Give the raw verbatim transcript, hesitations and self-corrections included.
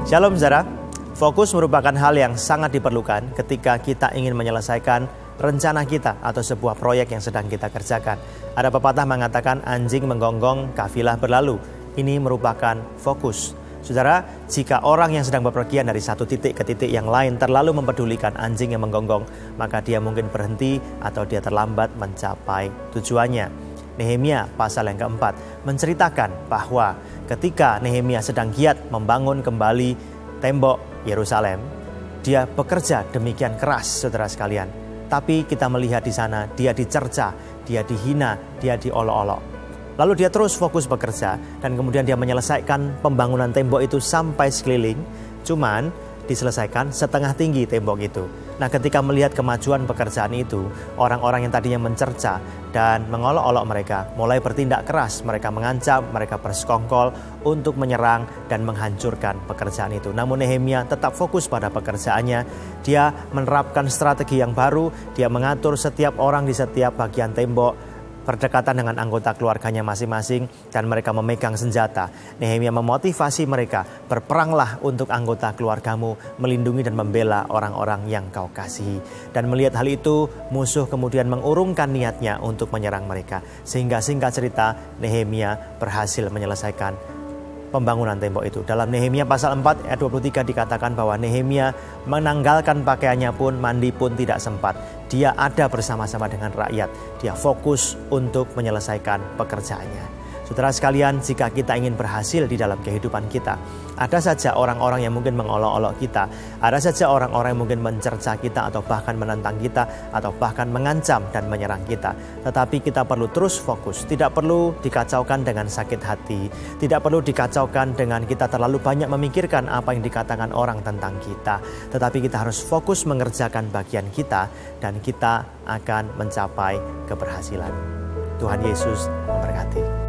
Shalom saudara, fokus merupakan hal yang sangat diperlukan ketika kita ingin menyelesaikan rencana kita atau sebuah proyek yang sedang kita kerjakan. Ada pepatah mengatakan anjing menggonggong, kafilah berlalu. Ini merupakan fokus. Saudara, jika orang yang sedang bepergian dari satu titik ke titik yang lain terlalu mempedulikan anjing yang menggonggong, maka dia mungkin berhenti atau dia terlambat mencapai tujuannya. Nehemia pasal yang keempat menceritakan bahwa ketika Nehemia sedang giat membangun kembali tembok Yerusalem, dia bekerja demikian keras, saudara sekalian. Tapi kita melihat di sana dia dicerca, dia dihina, dia diolok-olok. Lalu dia terus fokus bekerja dan kemudian dia menyelesaikan pembangunan tembok itu sampai sekeliling, cuman diselesaikan setengah tinggi tembok itu. Nah, ketika melihat kemajuan pekerjaan itu, orang-orang yang tadinya mencerca dan mengolok-olok mereka mulai bertindak keras. Mereka mengancam, mereka bersekongkol untuk menyerang dan menghancurkan pekerjaan itu. Namun Nehemia tetap fokus pada pekerjaannya. Dia menerapkan strategi yang baru, dia mengatur setiap orang di setiap bagian tembok berdekatan dengan anggota keluarganya masing-masing dan mereka memegang senjata. Nehemia memotivasi mereka, berperanglah untuk anggota keluargamu, melindungi dan membela orang-orang yang kau kasihi. Dan melihat hal itu, musuh kemudian mengurungkan niatnya untuk menyerang mereka. Sehingga singkat cerita, Nehemia berhasil menyelesaikan pembangunan tembok itu. Dalam Nehemia pasal empat ayat dua puluh tiga dikatakan bahwa Nehemia menanggalkan pakaiannya pun, mandi pun tidak sempat. Dia ada bersama-sama dengan rakyat. Dia fokus untuk menyelesaikan pekerjaannya. Saudara sekalian, jika kita ingin berhasil di dalam kehidupan kita, ada saja orang-orang yang mungkin mengolok-olok kita, ada saja orang-orang yang mungkin mencerca kita atau bahkan menentang kita atau bahkan mengancam dan menyerang kita. Tetapi kita perlu terus fokus, tidak perlu dikacaukan dengan sakit hati, tidak perlu dikacaukan dengan kita terlalu banyak memikirkan apa yang dikatakan orang tentang kita. Tetapi kita harus fokus mengerjakan bagian kita dan kita akan mencapai keberhasilan. Tuhan Yesus memberkati.